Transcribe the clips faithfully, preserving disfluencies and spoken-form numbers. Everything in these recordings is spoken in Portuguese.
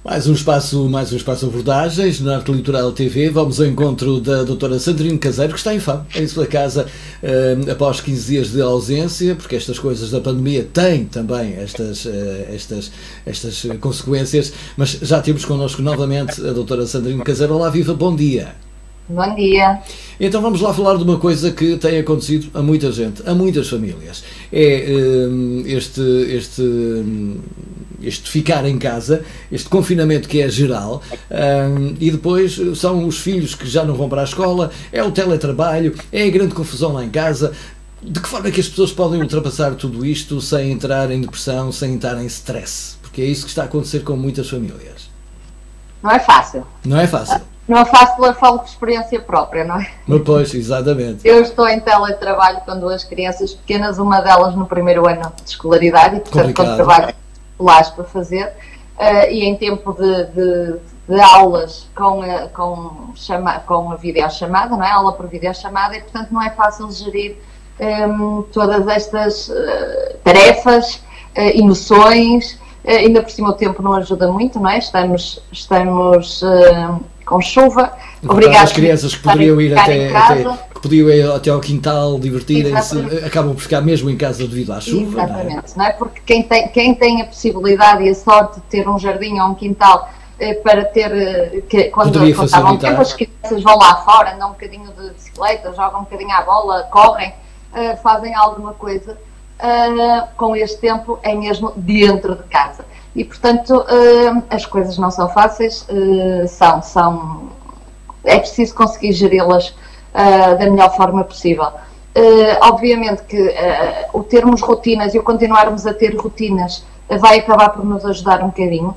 Mais um espaço, mais um espaço abordagens na Arte Litoral T V. Vamos ao encontro da doutora Sandrine Caseiro, que está em Faro, em sua casa, uh, após quinze dias de ausência, porque estas coisas da pandemia têm também estas, uh, estas, estas consequências, mas já temos connosco novamente a doutora Sandrine Caseiro. Olá, viva, bom dia. Bom dia. Então vamos lá falar de uma coisa que tem acontecido a muita gente, a muitas famílias. É um, este, este, um, este ficar em casa, este confinamento que é geral, um, e depois são os filhos que já não vão para a escola, é o teletrabalho, é a grande confusão lá em casa. De que forma é que as pessoas podem ultrapassar tudo isto sem entrar em depressão, sem entrar em stress? Porque é isso que está a acontecer com muitas famílias. Não é fácil. Não é fácil. Não é fácil, eu falo por experiência própria, não é? Mas pois, exatamente. Eu estou em teletrabalho com duas crianças pequenas, uma delas no primeiro ano de escolaridade, e portanto com trabalho escolares para fazer, uh, e em tempo de, de, de aulas com a, com, chama, com a videochamada, não é? Aula por videochamada, e portanto não é fácil gerir um, todas estas uh, tarefas, uh, emoções, uh, ainda por cima o tempo não ajuda muito, não é? Estamos, estamos uh, com chuva. Obrigado. As crianças que poderiam ir até, até, que podiam ir até ao quintal, divertirem-se, acabam por ficar mesmo em casa devido à chuva. Exatamente, não é? Não é? Porque quem tem, quem tem a possibilidade e a sorte de ter um jardim ou um quintal eh, para ter, eh, que, quando estavam tempo, as crianças vão lá fora, andam um bocadinho de bicicleta, jogam um bocadinho à bola, correm, eh, fazem alguma coisa, eh, com este tempo é mesmo dentro de casa. E, portanto, uh, as coisas não são fáceis, uh, são, são, é preciso conseguir geri-las uh, da melhor forma possível. Uh, obviamente que uh, o termos rotinas e o continuarmos a ter rotinas uh, vai acabar por nos ajudar um bocadinho,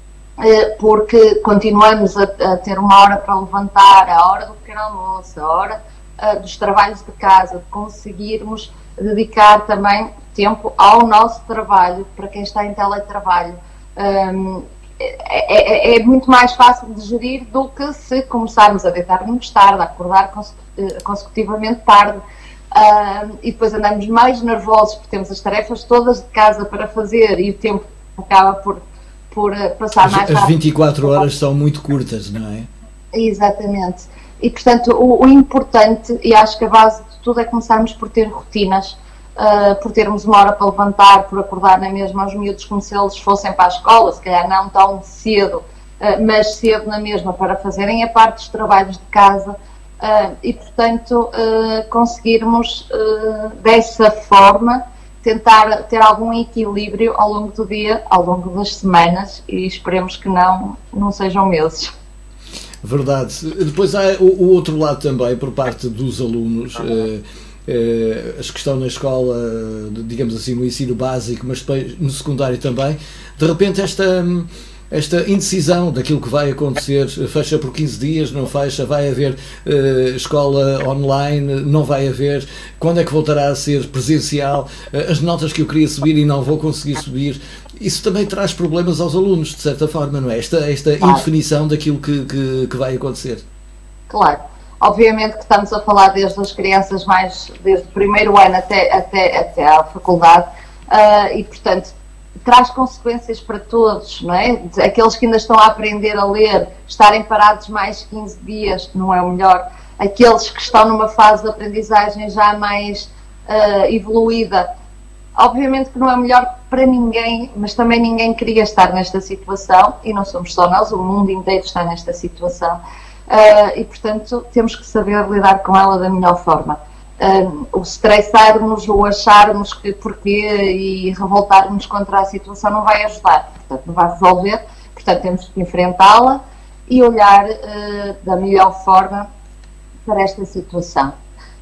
uh, porque continuamos a, a ter uma hora para levantar, a hora do pequeno almoço, a hora uh, dos trabalhos de casa, de conseguirmos dedicar também tempo ao nosso trabalho, para quem está em teletrabalho. Um, é, é, é muito mais fácil de gerir do que se começarmos a deitar-nos tarde, a acordar consecutivamente tarde, um, e depois andamos mais nervosos porque temos as tarefas todas de casa para fazer e o tempo acaba por, por passar as, mais rápido. As vinte e quatro horas são muito curtas, não é? Exatamente. E portanto o, o importante, e acho que a base de tudo, é começarmos por ter rotinas. Uh, por termos uma hora para levantar, por acordar na mesma os miúdos como se eles fossem para a escola, se calhar não tão cedo, uh, mas cedo na mesma, para fazerem a parte dos trabalhos de casa, uh, e portanto uh, conseguirmos uh, dessa forma tentar ter algum equilíbrio ao longo do dia, ao longo das semanas, e esperemos que não, não sejam meses. Verdade. Depois há o, o outro lado também, por parte dos alunos. Uh, Uh, as que estão na escola, digamos assim, no ensino básico, mas depois no secundário também, de repente esta, esta indecisão daquilo que vai acontecer, fecha por quinze dias, não fecha, vai haver uh, escola online, não vai haver, quando é que voltará a ser presencial, uh, as notas que eu queria subir e não vou conseguir subir, isso também traz problemas aos alunos, de certa forma, não é? Esta, esta claro. indefinição daquilo que, que, que vai acontecer. Claro. Obviamente que estamos a falar desde as crianças mais, desde o primeiro ano até, até, até à faculdade, uh, e portanto traz consequências para todos, não é? Aqueles que ainda estão a aprender a ler, estarem parados mais quinze dias não é o melhor. Aqueles que estão numa fase de aprendizagem já mais uh, evoluída, obviamente que não é o melhor para ninguém, mas também ninguém queria estar nesta situação, e não somos só nós, o mundo inteiro está nesta situação. Uh, e portanto temos que saber lidar com ela da melhor forma. Uh, o estressarmos, o acharmos que porquê e revoltarmos contra a situação não vai ajudar, portanto não vai resolver, portanto temos que enfrentá-la e olhar uh, da melhor forma para esta situação.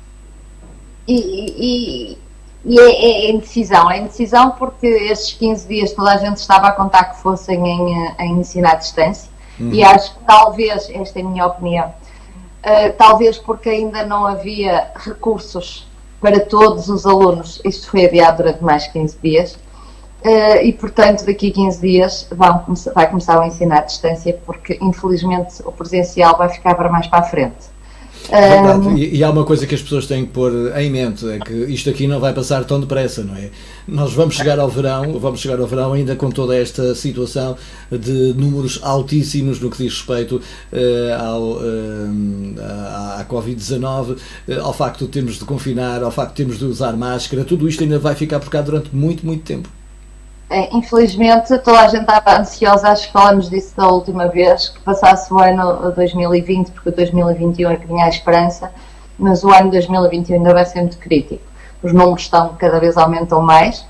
E, e, e é, é indecisão, é indecisão porque esses quinze dias toda a gente estava a contar que fossem em, em ensino à distância. Uhum. E acho que talvez, esta é a minha opinião, uh, talvez porque ainda não havia recursos para todos os alunos, isto foi adiado durante mais quinze dias, uh, e portanto daqui a quinze dias vão começar, vai começar o ensino à distância, porque infelizmente o presencial vai ficar para mais para a frente. Verdade. Um... E, e há uma coisa que as pessoas têm que pôr em mente, é que isto aqui não vai passar tão depressa, não é? Nós vamos chegar ao verão, vamos chegar ao verão ainda com toda esta situação de números altíssimos no que diz respeito uh, ao, uh, à, à covid dezanove, uh, ao facto de termos de confinar, ao facto de termos de usar máscara, tudo isto ainda vai ficar por cá durante muito, muito tempo. É, infelizmente, toda a gente estava ansiosa, acho que falamos disso da última vez, que passasse o ano dois mil e vinte, porque o dois mil e vinte e um é que tinha a esperança, mas o ano dois mil e vinte e um ainda vai ser muito crítico. Os números estão, cada vez aumentam mais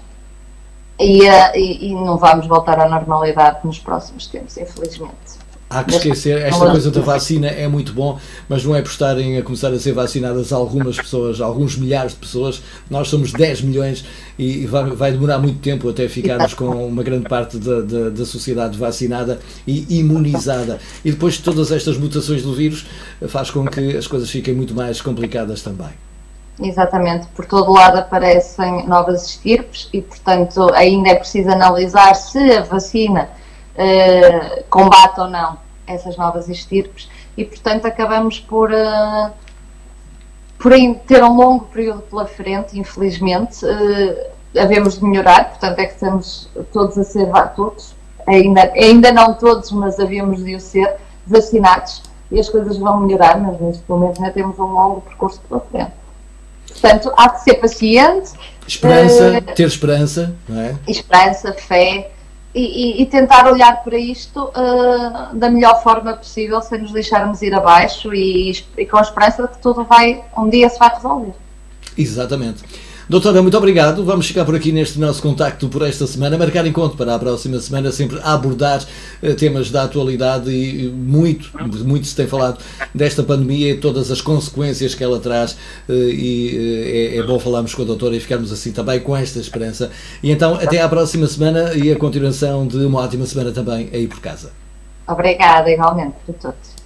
e, e, e não vamos voltar à normalidade nos próximos tempos, infelizmente. Há que esquecer, esta coisa da vacina é muito bom, mas não é por estarem a começar a ser vacinadas algumas pessoas, alguns milhares de pessoas. Nós somos dez milhões e vai, vai demorar muito tempo até ficarmos com uma grande parte da, da, da sociedade vacinada e imunizada. E depois de todas estas mutações do vírus, faz com que as coisas fiquem muito mais complicadas também. Exatamente, por todo lado aparecem novas estirpes e, portanto, ainda é preciso analisar se a vacina Uh, combate ou não essas novas estirpes e, portanto, acabamos por, uh, por ter um longo período pela frente, infelizmente. Uh, havemos de melhorar, portanto é que estamos todos a ser, todos, ainda, ainda não todos, mas havíamos de o ser, vacinados e as coisas vão melhorar, mas neste momento ainda temos um longo percurso pela frente. Portanto, há de ser paciente. Esperança, uh, ter esperança, não é? Esperança, fé. E, e, e tentar olhar para isto uh, da melhor forma possível, sem nos deixarmos ir abaixo e, e com a esperança de que tudo vai, um dia se vai resolver. Exatamente. Doutora, muito obrigado. Vamos ficar por aqui neste nosso contacto por esta semana. Marcar encontro para a próxima semana, sempre a abordar uh, temas da atualidade e muito, muito se tem falado desta pandemia e todas as consequências que ela traz uh, e uh, é, é bom falarmos com a doutora e ficarmos assim também com esta esperança. E então, até à próxima semana e a continuação de uma ótima semana também aí por casa. Obrigada, igualmente, para todos.